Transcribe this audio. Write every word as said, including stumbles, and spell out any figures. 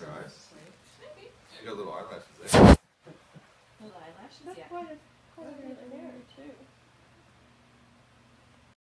Your eyes? Maybe. You got little eyelashes there. Little eyelashes, That's yeah. quite a, quite a bit of hair.